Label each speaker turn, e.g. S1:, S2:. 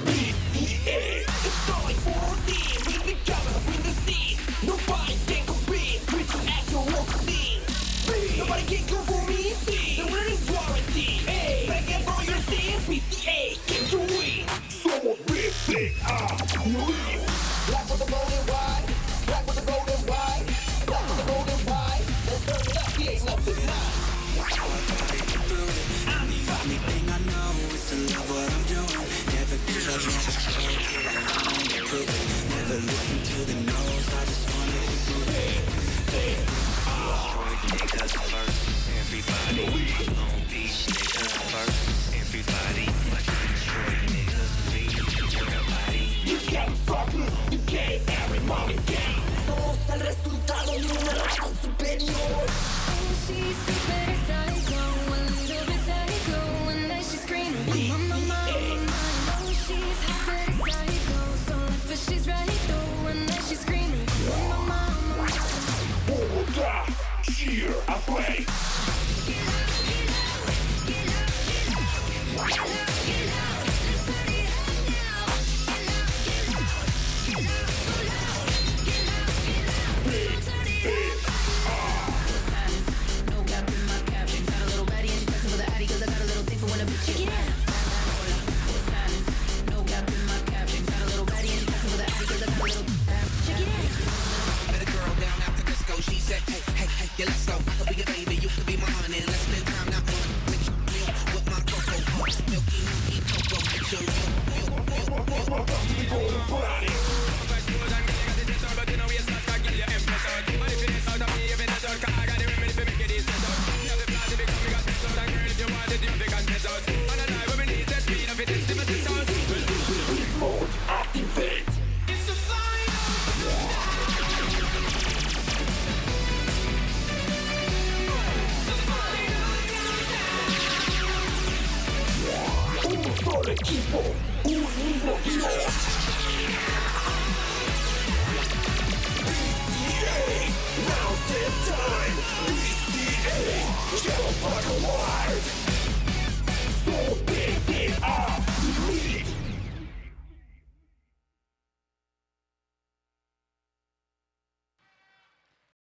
S1: BCA, estoy por ti. Bring the camera, bring the scene. Nobody can compete with the actual scene. Nobody can come for me, see. The winner is warranty. Hey, back and for your scenes. BCA, get to win. Somos BCA, real. Black with the golden white, black with the golden white, black with the golden white. Let's turn it up, he ain't left it now.
S2: Anything I know is to love what I'm doing. Never give up, never prove it. Never listen to the no's, I just wanna improve it. Niggas first, everybody on beach, niggas first, everybody. Detroit niggas beat, everybody.
S1: You can't fuck me, you can't every moment down. Somos el resultado de una raza superior.
S3: She's super psycho, a little bit psycho, and then she's screaming, mama, mama, oh, she's super psycho, so if she's right though, and then she's screaming, mama, mama.
S1: Bogotá, cheer, I play.
S2: Yeah, let's go. I could be your baby, you could be my honey. Let's spend time not with my cocoa. Milky cocoa. Get your
S1: Activate. Un solo equipo, un mismo guión.